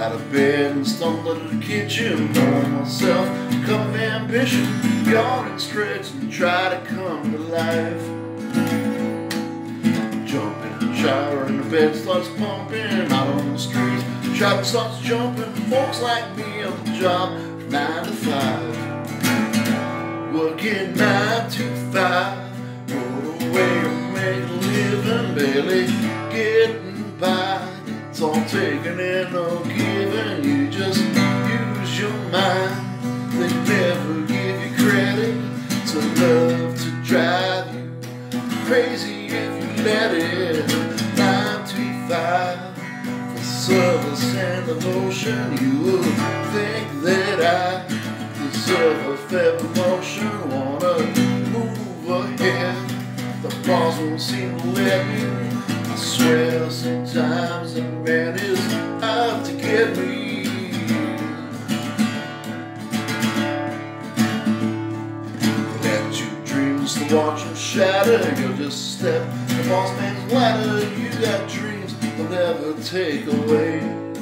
out of bed and stumbled to the kitchen, pouring myself a cup of ambition, yawn and stretch and try to come to life. Jump in the shower and the bed starts pumping, out on the streets, traffic starts jumping, folks like me on the job from 9 to 5. Working 9 to 5, what a way to make a living, barely getting by. It's all taken and no giving, you just use your mind. They never give you credit to love to drive you crazy if you let it. 9 to 5, for service and devotion, you would think that I deserve a fair promotion. Wanna move ahead, the boss won't seem to let me. I swear sometimes a man is out to get me. Let your dreams to watch them shatter. You'll just step the boss man's ladder. You got dreams they'll never take away.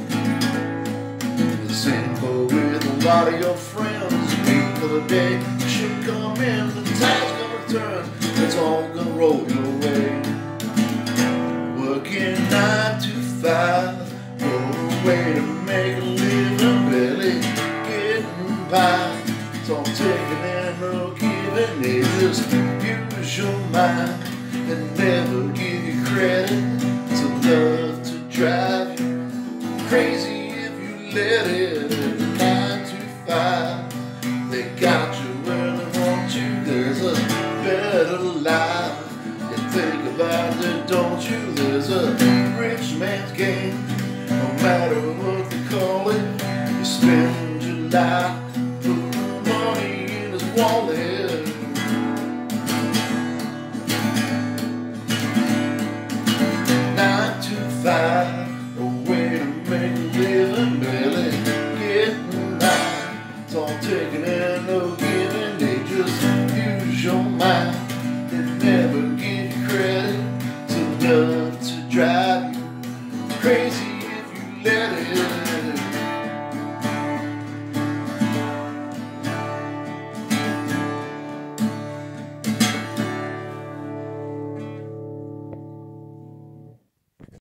The same boat with a lot of your friends. Wait for the day you should come in. The tide's gonna turn, it's all gonna roll your way. Working 9 to 5, what a way to make a living, barely getting by. It's all taken and no giving. They just use your mind and never give you credit to love to drive you crazy if you let it. 9 to 5, they got you where they want you. There's a better life. You think about it, don't you? There's a rich man's game, no matter what they call it. You spend your life putting money in his wallet. 9 to 5, a way to make a living, barely getting by. It's all taken and no giving. They just use your mind. They never give you credit to love to drive you crazy if you let it.